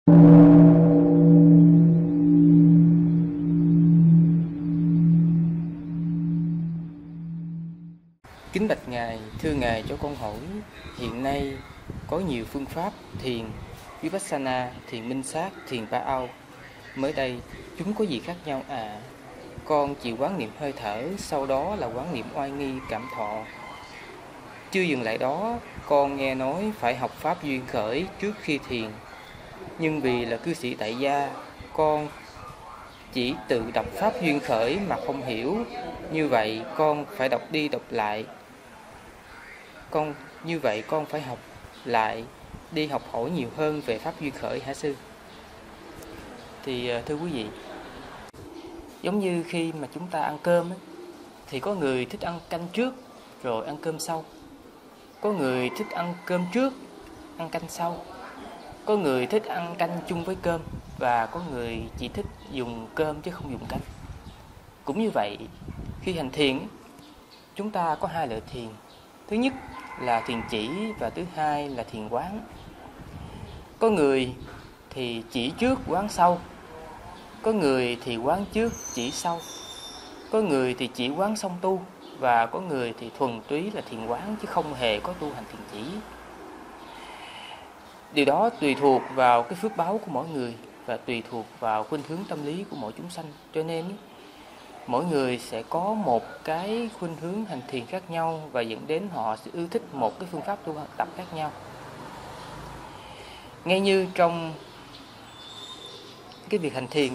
Kính bạch Ngài, thưa Ngài cho con hỏi, hiện nay có nhiều phương pháp thiền Vipassana, thiền minh sát, thiền Ba Ao. Mới đây, chúng có gì khác nhau à? Con chỉ quán niệm hơi thở, sau đó là quán niệm oai nghi cảm thọ. Chưa dừng lại đó, con nghe nói phải học pháp duyên khởi trước khi thiền. Nhưng vì là cư sĩ tại gia, con chỉ tự đọc pháp duyên khởi mà không hiểu. Như vậy con phải đọc đi đọc lại. Như vậy con phải học lại, đi học hỏi nhiều hơn về pháp duyên khởi hả sư? Thì thưa quý vị, giống như khi mà chúng ta ăn cơm ấy, thì có người thích ăn canh trước rồi ăn cơm sau. Có người thích ăn cơm trước, ăn canh sau. Có người thích ăn canh chung với cơm, và có người chỉ thích dùng cơm chứ không dùng canh. Cũng như vậy, khi hành thiền, chúng ta có hai loại thiền. Thứ nhất là thiền chỉ và thứ hai là thiền quán. Có người thì chỉ trước quán sau, có người thì quán trước chỉ sau, có người thì chỉ quán xong tu, và có người thì thuần túy là thiền quán chứ không hề có tu hành thiền chỉ. Điều đó tùy thuộc vào cái phước báo của mỗi người và tùy thuộc vào khuynh hướng tâm lý của mỗi chúng sanh. Cho nên mỗi người sẽ có một cái khuynh hướng hành thiền khác nhau và dẫn đến họ sẽ ưa thích một cái phương pháp tu tập khác nhau. Ngay như trong cái việc hành thiền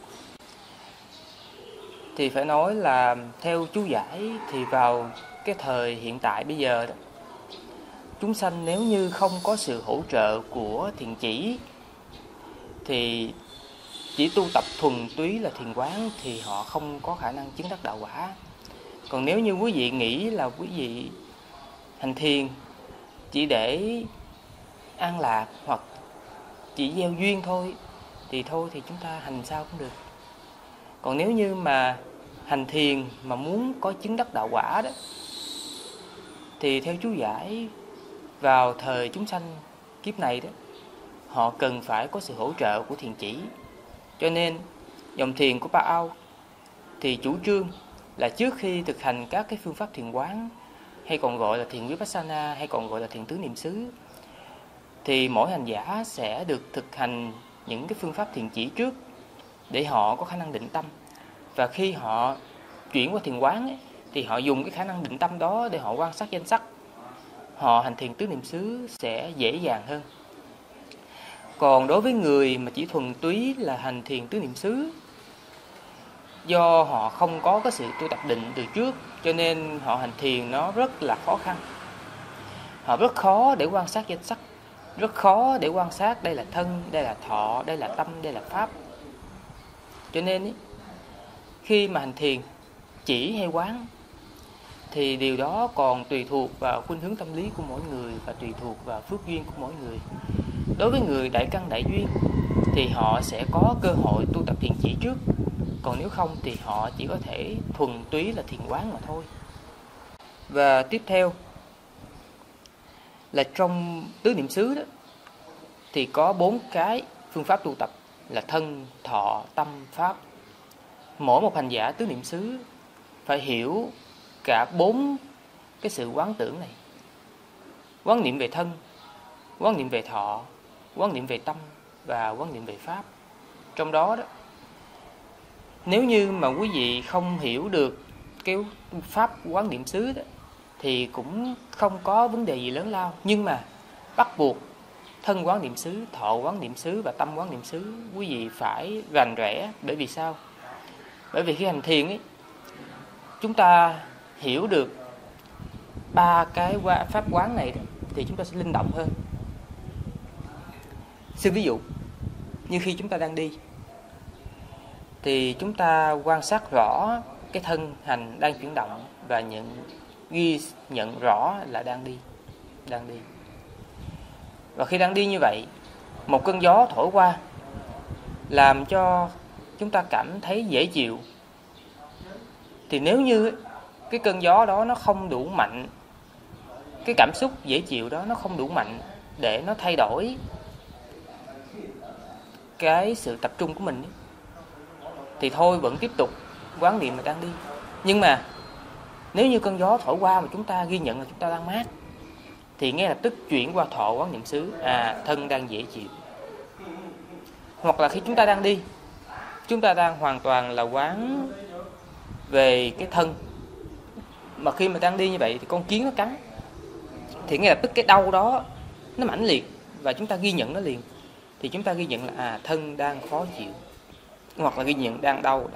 thì phải nói là theo chú giải thì vào cái thời hiện tại bây giờ đó, chúng sanh nếu như không có sự hỗ trợ của thiền chỉ thì chỉ tu tập thuần túy là thiền quán thì họ không có khả năng chứng đắc đạo quả. Còn nếu như quý vị nghĩ là quý vị hành thiền chỉ để an lạc hoặc chỉ gieo duyên thôi thì chúng ta hành sao cũng được. Còn nếu như mà hành thiền mà muốn có chứng đắc đạo quả đó thì theo chú giải vào thời chúng sanh kiếp này đó, họ cần phải có sự hỗ trợ của thiền chỉ. Cho nên dòng thiền của Ba Ao thì chủ trương là trước khi thực hành các cái phương pháp thiền quán, hay còn gọi là thiền Vipassana, hay còn gọi là thiền tứ niệm xứ, thì mỗi hành giả sẽ được thực hành những cái phương pháp thiền chỉ trước để họ có khả năng định tâm. Và khi họ chuyển qua thiền quán ấy, thì họ dùng cái khả năng định tâm đó để họ quan sát danh sắc. Họ hành thiền tứ niệm xứ sẽ dễ dàng hơn. Còn đối với người mà chỉ thuần túy là hành thiền tứ niệm xứ, do họ không có cái sự tu tập định từ trước, cho nên họ hành thiền nó rất là khó khăn. Họ rất khó để quan sát danh sắc, rất khó để quan sát đây là thân, đây là thọ, đây là tâm, đây là pháp. Cho nên khi mà hành thiền chỉ hay quán thì điều đó còn tùy thuộc vào khuynh hướng tâm lý của mỗi người và tùy thuộc vào phước duyên của mỗi người. Đối với người đại căn đại duyên thì họ sẽ có cơ hội tu tập thiền chỉ trước. Còn nếu không thì họ chỉ có thể thuần túy là thiền quán mà thôi. Và tiếp theo là trong tứ niệm xứ đó thì có 4 cái phương pháp tu tập là thân, thọ, tâm, pháp. Mỗi một hành giả tứ niệm xứ phải hiểu cả 4 cái sự quán tưởng này. Quán niệm về thân, quán niệm về thọ, quán niệm về tâm và quán niệm về pháp. Trong đó nếu như mà quý vị không hiểu được cái pháp quán niệm xứ đó, thì cũng không có vấn đề gì lớn lao. Nhưng mà bắt buộc thân quán niệm xứ, thọ quán niệm xứ và tâm quán niệm xứ quý vị phải rành rẽ. Bởi vì sao? Bởi vì khi hành thiền ấy, chúng ta hiểu được 3 cái pháp quán này thì chúng ta sẽ linh động hơn. Xin ví dụ như khi chúng ta đang đi thì chúng ta quan sát rõ cái thân hành đang chuyển động và ghi nhận rõ là đang đi. Và khi đang đi như vậy, một cơn gió thổi qua làm cho chúng ta cảm thấy dễ chịu. Thì nếu như cái cơn gió đó nó không đủ mạnh, cái cảm xúc dễ chịu đó nó không đủ mạnh để nó thay đổi cái sự tập trung của mình ấy, thì thôi vẫn tiếp tục quán niệm mà đang đi. Nhưng mà nếu như cơn gió thổi qua mà chúng ta ghi nhận là chúng ta đang mát, thì ngay lập tức chuyển qua thọ quán niệm xứ, thân đang dễ chịu. Hoặc là khi chúng ta đang đi, chúng ta đang hoàn toàn là quán về cái thân, mà khi mà đang đi như vậy thì con kiến nó cắn, thì ngay lập tức cái đau đó nó mãnh liệt và chúng ta ghi nhận nó liền. Thì chúng ta ghi nhận là thân đang khó chịu, hoặc là ghi nhận đang đau.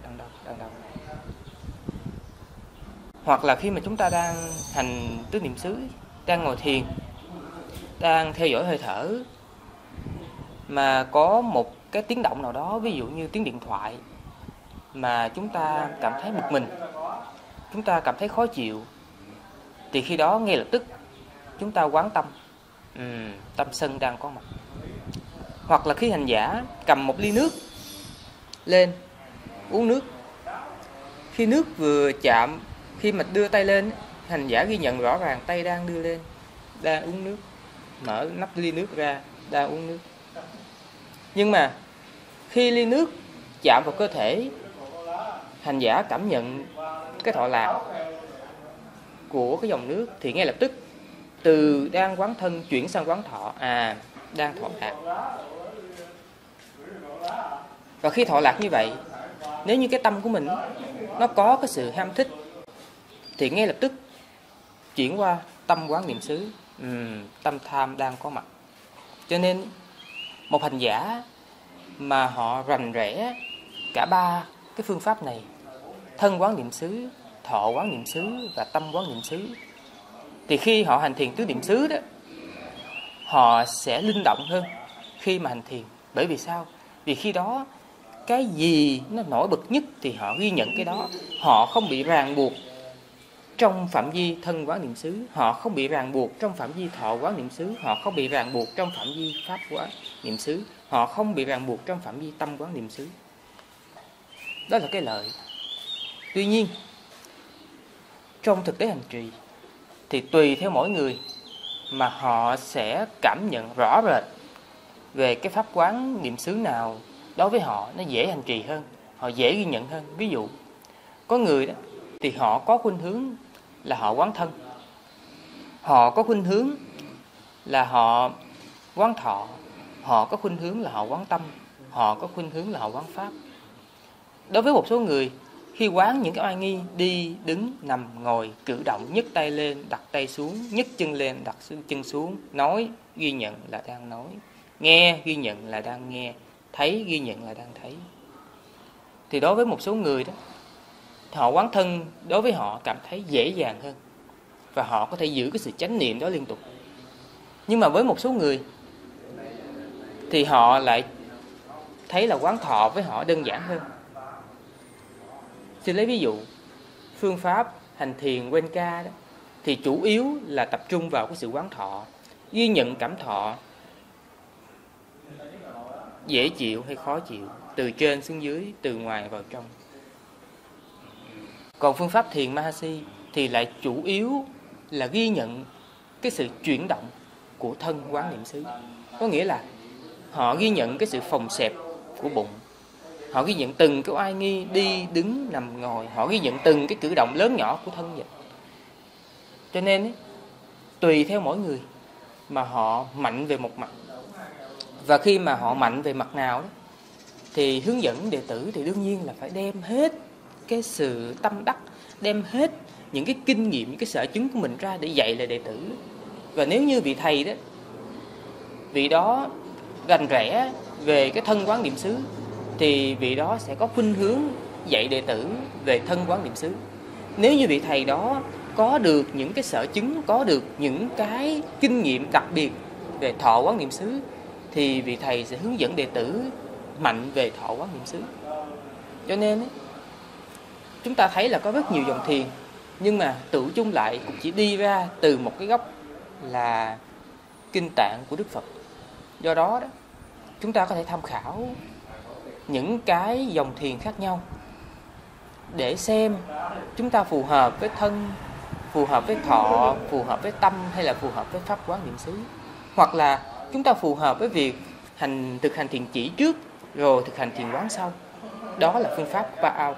Hoặc là khi mà chúng ta đang hành tứ niệm xứ, đang ngồi thiền, đang theo dõi hơi thở, mà có một cái tiếng động nào đó, ví dụ như tiếng điện thoại, mà chúng ta cảm thấy bực mình, chúng ta cảm thấy khó chịu, thì khi đó ngay lập tức chúng ta quán tâm, tâm sân đang có mặt. Hoặc là khi hành giả cầm một ly nước lên uống nước, khi nước vừa chạm, khi mà đưa tay lên, hành giả ghi nhận rõ ràng tay đang đưa lên, đang uống nước, mở nắp ly nước ra, đang uống nước. Nhưng mà khi ly nước chạm vào cơ thể, hành giả cảm nhận cái thọ lạc của cái dòng nước, thì ngay lập tức từ đang quán thân chuyển sang quán thọ, đang thọ lạc. Và khi thọ lạc như vậy, nếu như cái tâm của mình nó có cái sự ham thích, thì ngay lập tức chuyển qua tâm quán niệm xứ, tâm tham đang có mặt. Cho nên một hành giả mà họ rành rẽ cả ba cái phương pháp này, thân quán niệm xứ, thọ quán niệm xứ và tâm quán niệm xứ, thì khi họ hành thiền tứ niệm xứ đó, họ sẽ linh động hơn khi mà hành thiền. Bởi vì sao? Vì khi đó cái gì nó nổi bật nhất thì họ ghi nhận cái đó. Họ không bị ràng buộc trong phạm vi thân quán niệm xứ, họ không bị ràng buộc trong phạm vi thọ quán niệm xứ, họ không bị ràng buộc trong phạm vi pháp quán niệm xứ, họ không bị ràng buộc trong phạm vi tâm quán niệm xứ. Đó là cái lợi. Tuy nhiên, trong thực tế hành trì thì tùy theo mỗi người mà họ sẽ cảm nhận rõ rệt về cái pháp quán niệm xứ nào đối với họ nó dễ hành trì hơn, họ dễ ghi nhận hơn. Ví dụ, có người đó thì họ có khuynh hướng là họ quán thân, họ có khuynh hướng là họ quán thọ, họ có khuynh hướng là họ quán tâm, họ có khuynh hướng là họ quán pháp. Đối với một số người, khi quán những cái oai nghi đi, đứng, nằm, ngồi, cử động, nhấc tay lên, đặt tay xuống, nhấc chân lên, đặt chân xuống, nói, ghi nhận là đang nói, nghe, ghi nhận là đang nghe, thấy, ghi nhận là đang thấy. Thì đối với một số người đó, họ quán thân đối với họ cảm thấy dễ dàng hơn, và họ có thể giữ cái sự chánh niệm đó liên tục. Nhưng mà với một số người thì họ lại thấy là quán thọ với họ đơn giản hơn. Xin lấy ví dụ, phương pháp hành thiền Wenka đó, thì chủ yếu là tập trung vào cái sự quán thọ, ghi nhận cảm thọ dễ chịu hay khó chịu, từ trên xuống dưới, từ ngoài vào trong. Còn phương pháp thiền Mahasi thì lại chủ yếu là ghi nhận cái sự chuyển động của thân quán niệm xứ. Có nghĩa là họ ghi nhận cái sự phồng xẹp của bụng, họ ghi nhận từng cái oai nghi đi, đứng, nằm, ngồi, họ ghi nhận từng cái cử động lớn nhỏ của thân vậy. Cho nên tùy theo mỗi người mà họ mạnh về một mặt. Và khi mà họ mạnh về mặt nào đó, thì hướng dẫn đệ tử thì đương nhiên là phải đem hết cái sự tâm đắc, đem hết những cái kinh nghiệm, những cái sở chứng của mình ra để dạy lại đệ tử. Và nếu như vị thầy đó, vị đó rành rẽ về cái thân quán niệm xứ, thì vị đó sẽ có khuynh hướng dạy đệ tử về thân quán niệm xứ. Nếu như vị thầy đó có được những cái sở chứng, có được những cái kinh nghiệm đặc biệt về thọ quán niệm xứ, thì vị thầy sẽ hướng dẫn đệ tử mạnh về thọ quán niệm xứ. Cho nên chúng ta thấy là có rất nhiều dòng thiền, nhưng mà tự chung lại cũng chỉ đi ra từ một cái góc là kinh tạng của Đức Phật. Do đó, chúng ta có thể tham khảo những cái dòng thiền khác nhau để xem chúng ta phù hợp với thân, phù hợp với thọ, phù hợp với tâm, hay là phù hợp với pháp quán niệm xứ. Hoặc là chúng ta phù hợp với việc thực hành thiền chỉ trước rồi thực hành thiền quán sau. Đó là phương pháp của Ba-ao.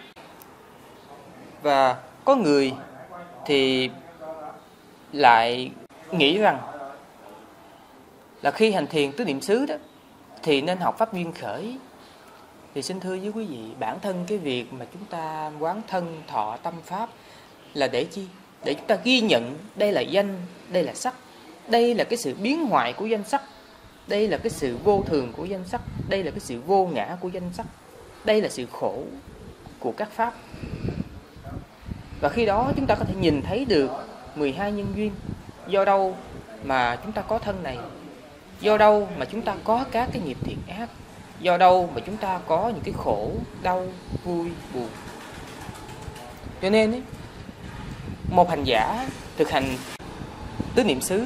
Và có người thì lại nghĩ rằng là khi hành thiền tứ niệm xứ đó thì nên học pháp duyên khởi. Thì xin thưa với quý vị, bản thân cái việc mà chúng ta quán thân thọ tâm pháp là để chi? Để chúng ta ghi nhận đây là danh, đây là sắc, đây là cái sự biến hoại của danh sắc, đây là cái sự vô thường của danh sắc, đây là cái sự vô ngã của danh sắc, đây là sự khổ của các pháp. Và khi đó chúng ta có thể nhìn thấy được 12 nhân duyên. Do đâu mà chúng ta có thân này? Do đâu mà chúng ta có các cái nghiệp thiện ác? Do đâu mà chúng ta có những cái khổ, đau, vui, buồn? Cho nên ấy, một hành giả thực hành tứ niệm xứ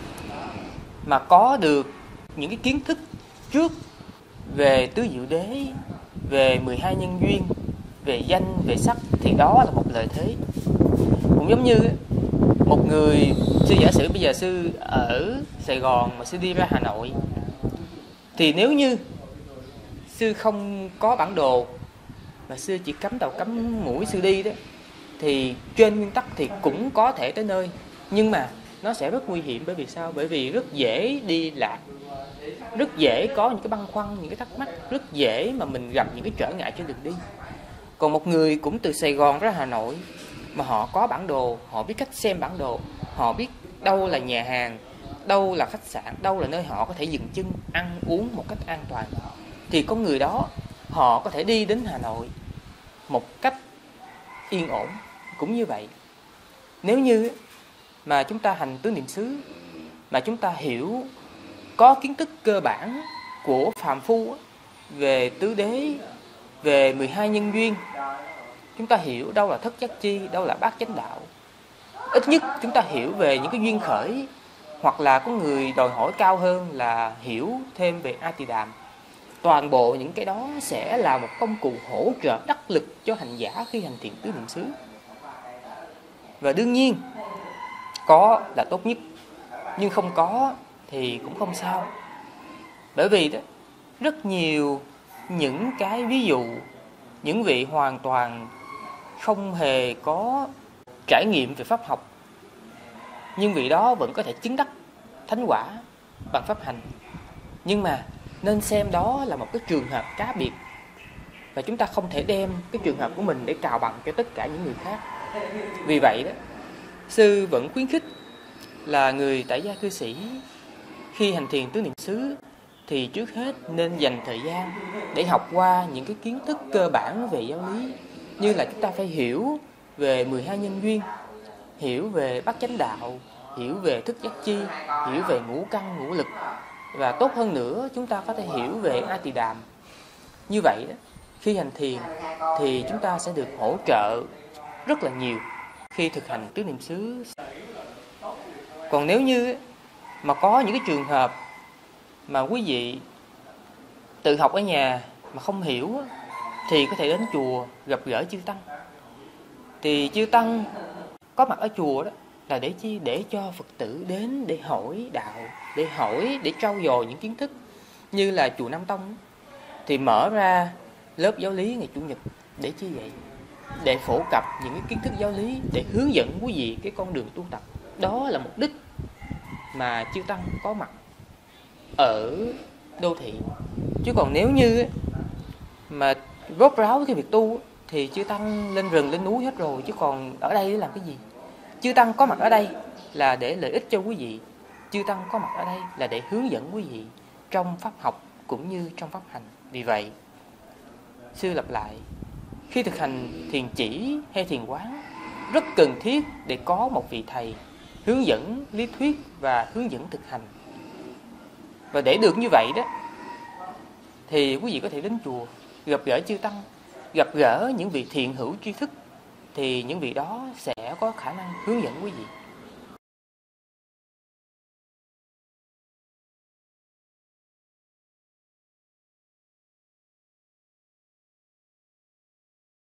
mà có được những cái kiến thức trước về tứ diệu đế, về 12 nhân duyên, về danh, về sắc, thì đó là một lợi thế. Cũng giống như một người, sư giả sử bây giờ sư ở Sài Gòn mà sư đi ra Hà Nội, thì nếu như sư không có bản đồ mà sư chỉ cắm đầu cắm mũi sư đi đó, thì trên nguyên tắc thì cũng có thể tới nơi, nhưng mà nó sẽ rất nguy hiểm. Bởi vì sao? Bởi vì rất dễ đi lạc, rất dễ có những cái băn khoăn, những cái thắc mắc, rất dễ mà mình gặp những cái trở ngại trên đường đi. Còn một người cũng từ Sài Gòn ra Hà Nội mà họ có bản đồ, họ biết cách xem bản đồ, họ biết đâu là nhà hàng, đâu là khách sạn, đâu là nơi họ có thể dừng chân ăn uống một cách an toàn, thì con người đó họ có thể đi đến Hà Nội một cách yên ổn. Cũng như vậy, nếu như mà chúng ta hành tứ niệm xứ mà chúng ta hiểu, có kiến thức cơ bản của phàm phu về tứ đế, về 12 nhân duyên, chúng ta hiểu đâu là thất giác chi, đâu là bát chánh đạo, ít nhất chúng ta hiểu về những cái duyên khởi, hoặc là có người đòi hỏi cao hơn là hiểu thêm về A Tỳ Đàm. Toàn bộ những cái đó sẽ là một công cụ hỗ trợ đắc lực cho hành giả khi hành thiền tứ niệm xứ. Và đương nhiên có là tốt nhất, nhưng không có thì cũng không sao. Bởi vì đó, rất nhiều những cái ví dụ, những vị hoàn toàn không hề có trải nghiệm về pháp học, nhưng vị đó vẫn có thể chứng đắc thánh quả bằng pháp hành. Nhưng mà nên xem đó là một cái trường hợp cá biệt, và chúng ta không thể đem cái trường hợp của mình để cào bằng cho tất cả những người khác. Vì vậy đó, sư vẫn khuyến khích là người tại gia cư sĩ khi hành thiền tứ niệm xứ thì trước hết nên dành thời gian để học qua những cái kiến thức cơ bản về giáo lý, như là chúng ta phải hiểu về 12 nhân duyên, hiểu về bát chánh đạo, hiểu về thức giác chi, hiểu về ngũ căn ngũ lực, và tốt hơn nữa chúng ta có thể hiểu về A Tỳ Đàm. Như vậy đó, khi hành thiền thì chúng ta sẽ được hỗ trợ rất là nhiều khi thực hành tứ niệm xứ. Còn nếu như mà có những cái trường hợp mà quý vị tự học ở nhà mà không hiểu, thì có thể đến chùa gặp gỡ chư tăng. Thì chư tăng có mặt ở chùa đó là để chi? Để cho Phật tử đến để hỏi đạo, để hỏi, để trau dồi những kiến thức. Như là chùa Nam Tông thì mở ra lớp giáo lý ngày Chủ nhật để chi vậy? Để phổ cập những cái kiến thức giáo lý, để hướng dẫn quý vị cái con đường tu tập. Đó là mục đích mà chư tăng có mặt ở đô thị. Chứ còn nếu như mà rốt ráo cái việc tu thì chư tăng lên rừng lên núi hết rồi, chứ còn ở đây để làm cái gì? Chư tăng có mặt ở đây là để lợi ích cho quý vị. Chư tăng có mặt ở đây là để hướng dẫn quý vị trong pháp học cũng như trong pháp hành. Vì vậy, sư lặp lại, khi thực hành thiền chỉ hay thiền quán, rất cần thiết để có một vị thầy hướng dẫn lý thuyết và hướng dẫn thực hành. Và để được như vậy đó, thì quý vị có thể đến chùa, gặp gỡ chư tăng, gặp gỡ những vị thiện hữu tri thức, thì những vị đó sẽ có khả năng hướng dẫn quý vị.